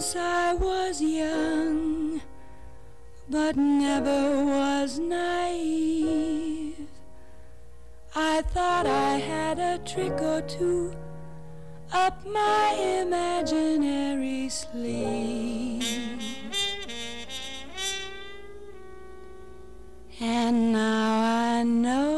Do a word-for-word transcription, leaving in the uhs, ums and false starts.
Once I was young, but never was naive. I thought I had a trick or two up my imaginary sleeve. And now I know